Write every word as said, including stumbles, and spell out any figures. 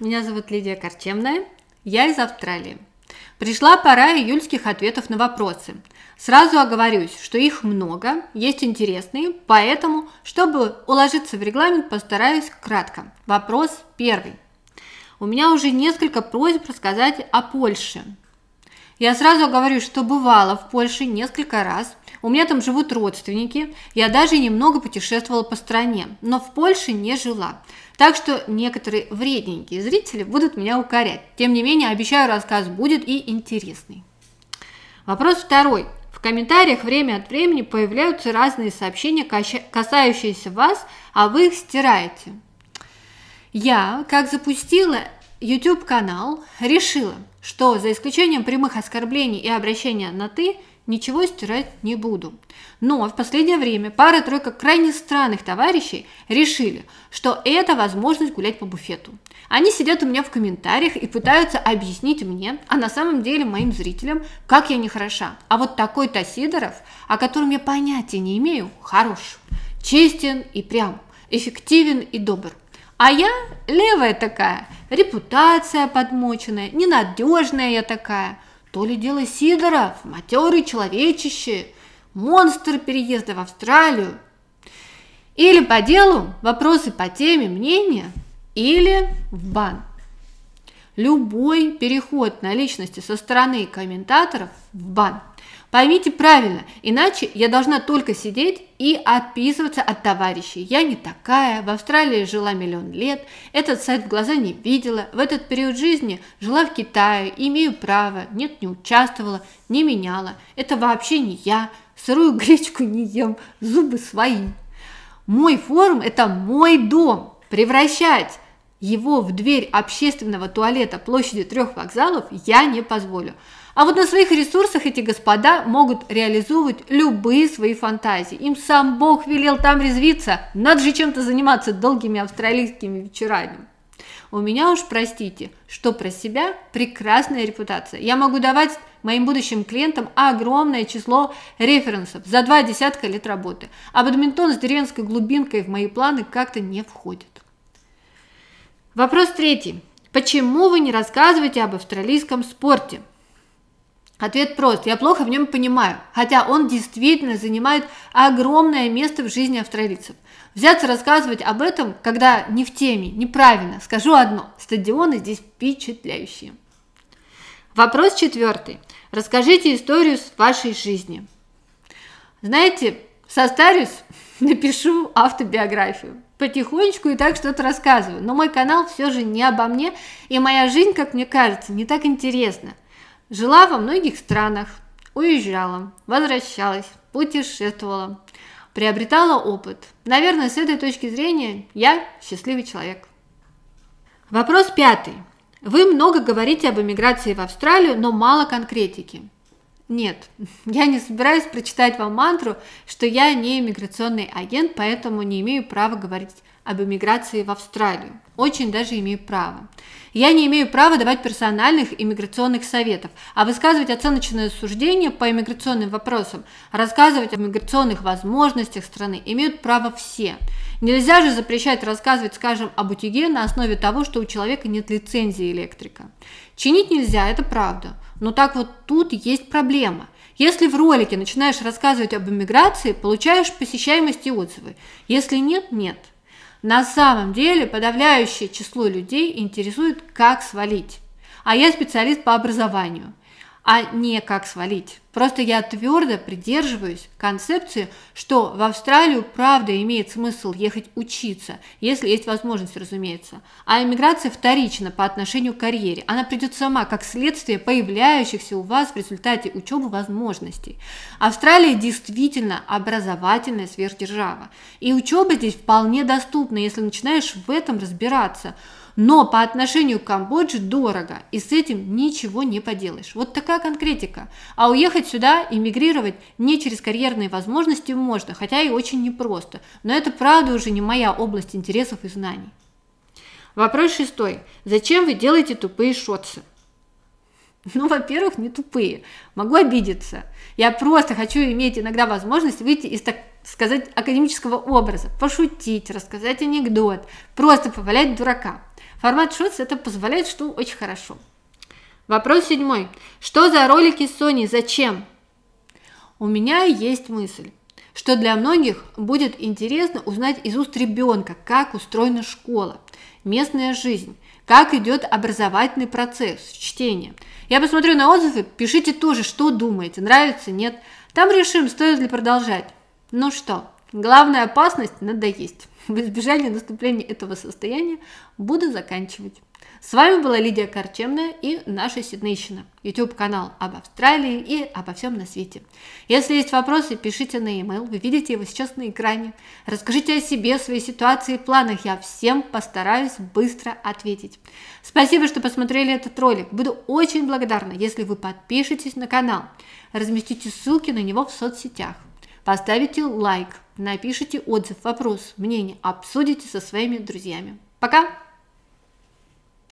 меня зовут Лидия Корчемная, я из Австралии. Пришла пора июльских ответов на вопросы. Сразу оговорюсь, что их много, есть интересные, поэтому, чтобы уложиться в регламент, постараюсь кратко. Вопрос первый. У меня уже несколько просьб рассказать о Польше. Я сразу говорю, что бывала в Польше несколько раз, у меня там живут родственники, я даже немного путешествовала по стране, но в Польше не жила. Так что некоторые вредненькие зрители будут меня укорять. Тем не менее, обещаю, рассказ будет и интересный. Вопрос второй. В комментариях время от времени появляются разные сообщения, касающиеся вас, а вы их стираете. Я, как запустила YouTube-канал, решила, что за исключением прямых оскорблений и обращения на «ты», ничего стирать не буду. Но в последнее время пара-тройка крайне странных товарищей решили, что это возможность гулять по буфету. Они сидят у меня в комментариях и пытаются объяснить мне, а на самом деле моим зрителям, как я нехороша. А вот такой-то Сидоров, о котором я понятия не имею, хорош, честен и прям, эффективен и добр. А я левая такая, репутация подмоченная, ненадежная я такая. То ли дело Сидоров, матерый человечище, монстр переезда в Австралию. Или по делу, вопросы по теме, мнения, или в бан. Любой переход на личности со стороны комментаторов в бан. Поймите правильно, иначе я должна только сидеть и отписываться от товарищей. Я не такая, в Австралии жила миллион лет, этот сайт в глаза не видела, в этот период жизни жила в Китае, имею право, нет, не участвовала, не меняла. Это вообще не я, сырую гречку не ем, зубы свои. Мой форум – это мой дом. Превращать его в дверь общественного туалета площади трех вокзалов я не позволю. А вот на своих ресурсах эти господа могут реализовывать любые свои фантазии. Им сам Бог велел там резвиться, надо же чем-то заниматься долгими австралийскими вечерами. У меня уж, простите, что про себя прекрасная репутация. Я могу давать моим будущим клиентам огромное число референсов за два десятка лет работы. А бадминтон с деревенской глубинкой в мои планы как-то не входит. Вопрос третий. Почему вы не рассказываете об австралийском спорте? Ответ прост. Я плохо в нем понимаю, хотя он действительно занимает огромное место в жизни австралийцев. Взяться рассказывать об этом, когда не в теме, неправильно. Скажу одно. Стадионы здесь впечатляющие. Вопрос четвертый. Расскажите историю с вашей жизни. Знаете, состарюсь, напишу автобиографию. Потихонечку и так что-то рассказываю. Но мой канал все же не обо мне, и моя жизнь, как мне кажется, не так интересна. Жила во многих странах, уезжала, возвращалась, путешествовала, приобретала опыт. Наверное, с этой точки зрения я счастливый человек. Вопрос пятый. Вы много говорите об эмиграции в Австралию, но мало конкретики. Нет, я не собираюсь прочитать вам мантру, что я не иммиграционный агент, поэтому не имею права говорить об эмиграции в Австралию. Очень даже имею право. Я не имею права давать персональных иммиграционных советов, а высказывать оценочное суждение по иммиграционным вопросам, рассказывать о миграционных возможностях страны имеют право все. Нельзя же запрещать рассказывать, скажем, об утюге на основе того, что у человека нет лицензии электрика. Чинить нельзя, это правда. Но так вот тут есть проблема. Если в ролике начинаешь рассказывать об иммиграции, получаешь посещаемость и отзывы. Если нет, нет. На самом деле подавляющее число людей интересует, как свалить. А я специалист по образованию, а не как свалить. Просто я твердо придерживаюсь концепции, что в Австралию правда имеет смысл ехать учиться, если есть возможность, разумеется. А иммиграция вторична по отношению к карьере. Она придет сама, как следствие появляющихся у вас в результате учебы возможностей. Австралия действительно образовательная сверхдержава. И учеба здесь вполне доступна, если начинаешь в этом разбираться. Но по отношению к Камбодже дорого, и с этим ничего не поделаешь. Вот такая конкретика. А уехать сюда, эмигрировать не через карьерные возможности можно, хотя и очень непросто. Но это правда уже не моя область интересов и знаний. Вопрос шестой. Зачем вы делаете тупые шотсы? Ну, во-первых, не тупые. Могу обидеться. Я просто хочу иметь иногда возможность выйти из, так сказать, академического образа, пошутить, рассказать анекдот, просто повалять дурака. Формат шортс это позволяет, что очень хорошо. Вопрос седьмой. Что за ролики Sony? Зачем? У меня есть мысль, что для многих будет интересно узнать из уст ребенка, как устроена школа, местная жизнь, как идет образовательный процесс чтения. Я посмотрю на отзывы, пишите тоже, что думаете, нравится, нет. Там решим, стоит ли продолжать. Ну что, главная опасность – надоесть. В избежание наступления этого состояния буду заканчивать. С вами была Лидия Корчемная и наша Сиднейщина, YouTube-канал об Австралии и обо всем на свете. Если есть вопросы, пишите на e-mail, вы видите его сейчас на экране. Расскажите о себе, своей ситуации и планах, я всем постараюсь быстро ответить. Спасибо, что посмотрели этот ролик. Буду очень благодарна, если вы подпишетесь на канал, разместите ссылки на него в соцсетях, поставите лайк, напишите отзыв, вопрос, мнение, обсудите со своими друзьями. Пока!